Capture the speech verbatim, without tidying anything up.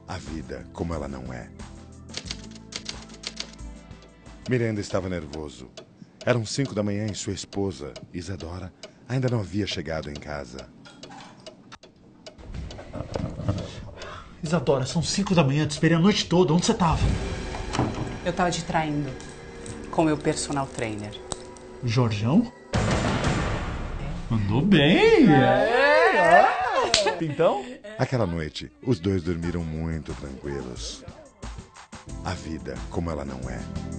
A vida como ela não é. Miranda estava nervoso. Eram cinco da manhã e sua esposa, Isadora, ainda não havia chegado em casa. Isadora, são cinco da manhã, te esperei a noite toda. Onde você estava? Eu estava te traindo com meu personal trainer. Jorjão? Mandou bem! É, é. Então? Aquela noite, os dois dormiram muito tranquilos. A vida como ela não é.